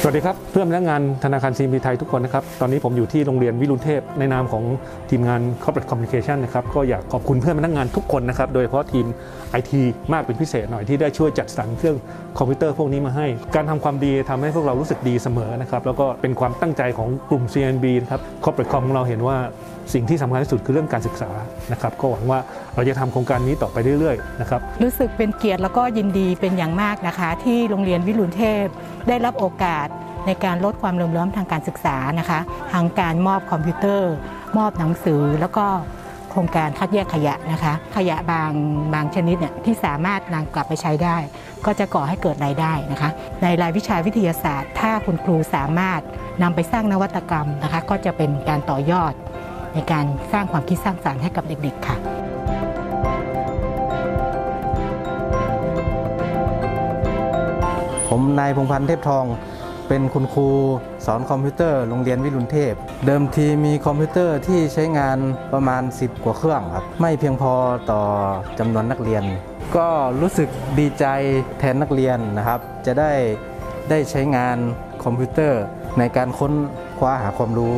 วัสดีครับเพื่อนพนักงานธนาคาร CMB ไทยทุกคนนะครับตอนนี้ผมอยู่ที่โรงเรียนวิรุณเทพในนามของทีมงาน Corporate Communication นะครับก็อยากขอบคุณเพื่อนพนักงานทุกคนนะครับโดยเฉพาะทีม IT มากเป็นพิเศษหน่อยที่ได้ช่วยจัดสรรเครื่องคอมพิวเตอร์พวกนี้มาให้การทำความดีทำให้พวกเรารู้สึกดีเสมอนะครับแล้วก็เป็นความตั้งใจของกลุ่ม CMB นะครับ Corporate Com ของเราเห็นว่าสิ่งที่สำคัญที่สุดคือเรื่องการศึกษานะครับก็หวังว่าเราจะทำโครงการนี้ต่อไปเรื่อยๆนะครับรู้สึกเป็นเกียรติแล้วก็ยินดีเป็นอย่างมากนะคะที่โรงเรียนวิรุณเทพได้รับโอกาสในการลดความเหลื่อมล้ำทางการศึกษานะคะทางการมอบคอมพิวเตอร์มอบหนังสือแล้วก็โครงการคัดแยกขยะนะคะขยะบางชนิดเนี่ยที่สามารถนำกลับไปใช้ได้ก็จะก่อให้เกิดรายได้นะคะในรายวิชาวิทยาศาสตร์ถ้าคุณครูสามารถนำไปสร้างนวัตกรรมนะคะก็จะเป็นการต่อยอดในการสร้างความคิดสร้างสรรค์ให้กับเด็กๆค่ะผมนายพงษ์พันธ์เทพทองเป็นคุณครูสอนคอมพิวเตอร์โรงเรียนวิรุณเทพเดิมทีมีคอมพิวเตอร์ที่ใช้งานประมาณ10 กว่าเครื่องครับไม่เพียงพอต่อจำนวนนักเรียนก็รู้สึกดีใจแทนนักเรียนนะครับจะได้ใช้งานคอมพิวเตอร์ในการค้นคว้าหาความรู้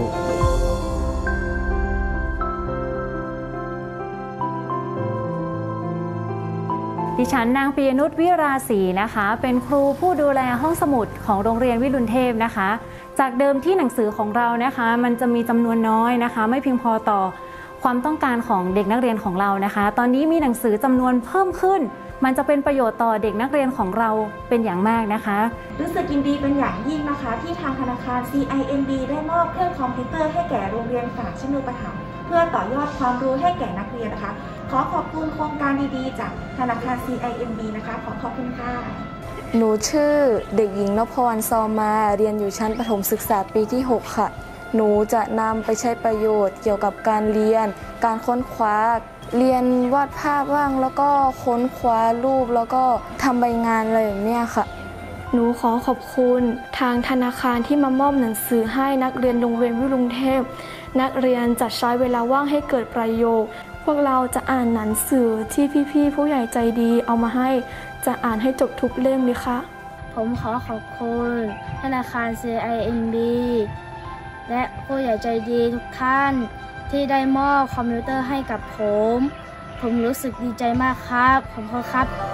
ดิฉันนางปียนุชวิราศรีนะคะเป็นครูผู้ดูแลห้องสมุดของโรงเรียนวิรุณเทพนะคะจากเดิมที่หนังสือของเรานะคะมันจะมีจำนวนน้อยนะคะไม่เพียงพอต่อความต้องการของเด็กนักเรียนของเรานะคะตอนนี้มีหนังสือจำนวนเพิ่มขึ้นมันจะเป็นประโยชน์ต่อเด็กนักเรียนของเราเป็นอย่างมากนะคะรู้สึกยินดีเป็นอย่างยิ่งนะคะที่ทางธนาคาร CIMB ได้มอบเครื่องคอมพิวเตอร์ให้แก่โรงเรียนฝากชินูปถัมภ์เพื่อต่อยอดความรู้ให้แก่นักเรียนนะคะขอขอบคุณโครงการดีๆจากธนาคาร CIMB นะคะขอบคุณค่ะหนูชื่อเด็กหญิงนพวรรณซอมาเรียนอยู่ชั้นประถมศึกษาปีที่ 6 ค่ะหนูจะนำไปใช้ประโยชน์เกี่ยวกับการเรียนการค้นคว้าเรียนวาดภาพบ้างแล้วก็ค้นคว้ารูปแล้วก็ทำใบงานอะไรแบบนี้ค่ะหนูขอขอบคุณทางธนาคารที่มามอบหนังสือให้นักเรียนโรงเรียนวิรุณเทพนักเรียนจะใช้เวลาว่างให้เกิดประโยชน์พวกเราจะอ่านหนังสือที่พี่ๆผู้ใหญ่ใจดีเอามาให้จะอ่านให้จบทุกเล่มเลยค่ะผมขอขอบคุณธนาคาร CIMB และผู้ใหญ่ใจดีทุกท่านที่ได้มอบคอมพิวเตอร์ให้กับผมรู้สึกดีใจมากครับขอบคุณครับ